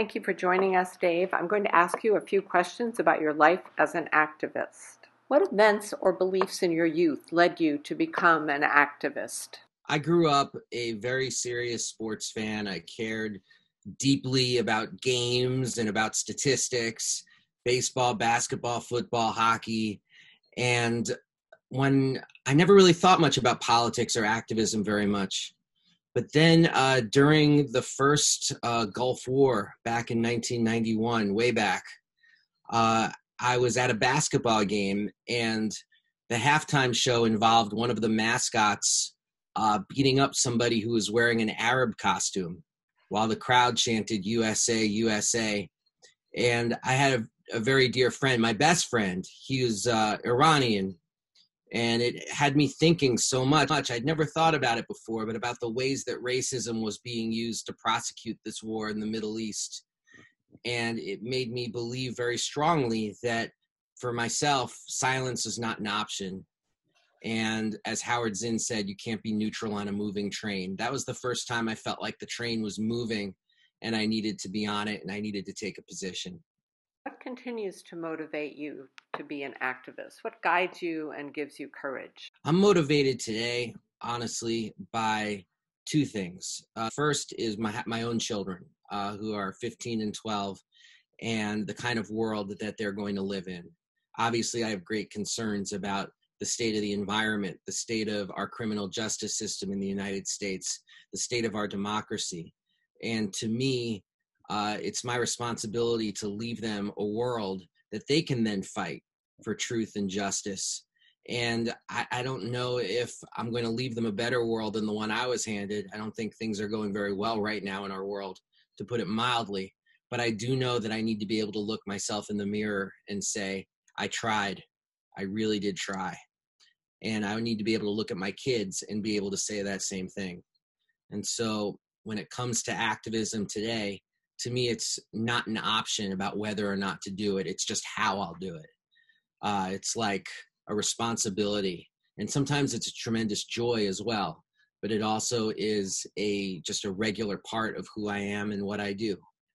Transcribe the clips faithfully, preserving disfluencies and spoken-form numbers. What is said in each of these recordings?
Thank you for joining us, Dave. I'm going to ask you a few questions about your life as an activist. What events or beliefs in your youth led you to become an activist? I grew up a very serious sports fan. I cared deeply about games and about statistics, baseball, basketball, football, hockey. And when I never really thought much about politics or activism very much. But then uh, during the first uh, Gulf War back in nineteen ninety-one, way back, uh, I was at a basketball game, and the halftime show involved one of the mascots uh, beating up somebody who was wearing an Arab costume while the crowd chanted U S A, U S A. And I had a, a very dear friend, my best friend. He was uh, Iranian. And it had me thinking so much. I'd never thought about it before, but about the ways that racism was being used to prosecute this war in the Middle East. And it made me believe very strongly that for myself, silence is not an option. And as Howard Zinn said, you can't be neutral on a moving train. That was the first time I felt like the train was moving and I needed to be on it and I needed to take a position. What continues to motivate you to be an activist? What guides you and gives you courage? I'm motivated today, honestly, by two things. Uh, first is my my own children, uh, who are fifteen and twelve, and the kind of world that they're going to live in. Obviously, I have great concerns about the state of the environment, the state of our criminal justice system in the United States, the state of our democracy. And to me, uh, it's my responsibility to leave them a world that they can then fight for truth and justice. And I, I don't know if I'm going to leave them a better world than the one I was handed. I don't think things are going very well right now in our world, to put it mildly. But I do know that I need to be able to look myself in the mirror and say, I tried. I really did try. And I need to be able to look at my kids and be able to say that same thing. And so when it comes to activism today, to me, it's not an option about whether or not to do it. It's just how I'll do it. Uh, it's like a responsibility. And sometimes it's a tremendous joy as well. But it also is a just a regular part of who I am and what I do.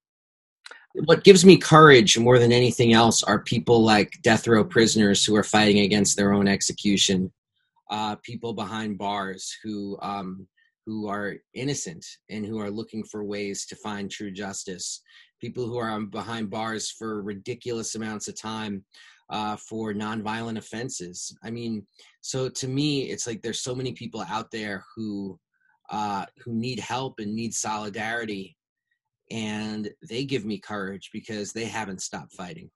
What gives me courage more than anything else are people like death row prisoners who are fighting against their own execution, uh, people behind bars who um, who are innocent and who are looking for ways to find true justice, people who are behind bars for ridiculous amounts of time uh, for nonviolent offenses. I mean, so to me, it's like there's so many people out there who uh, who need help and need solidarity. And they give me courage because they haven't stopped fighting.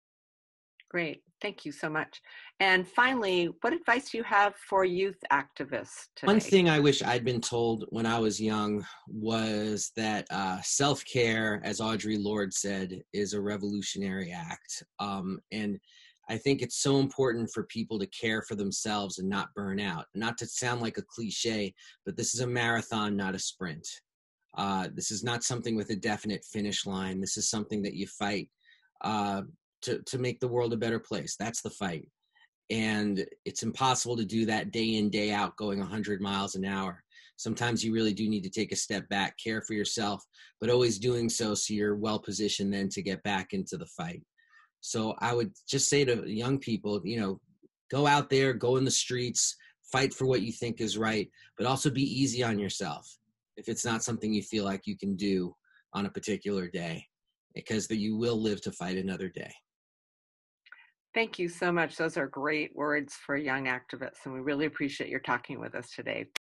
Great. Thank you so much. And finally, what advice do you have for youth activists today? One thing I wish I'd been told when I was young was that uh, self-care, as Audre Lorde said, is a revolutionary act. Um, and I think it's so important for people to care for themselves and not burn out. Not to sound like a cliche, but this is a marathon, not a sprint. Uh, this is not something with a definite finish line. This is something that you fight uh, to, to make the world a better place. That's the fight. And it's impossible to do that day in, day out, going one hundred miles an hour. Sometimes you really do need to take a step back, care for yourself, but always doing so so you're well positioned then to get back into the fight. So I would just say to young people, you know, go out there, go in the streets, fight for what you think is right, but also be easy on yourself if it's not something you feel like you can do on a particular day, because that you will live to fight another day. Thank you so much. Those are great words for young activists, and we really appreciate your talking with us today.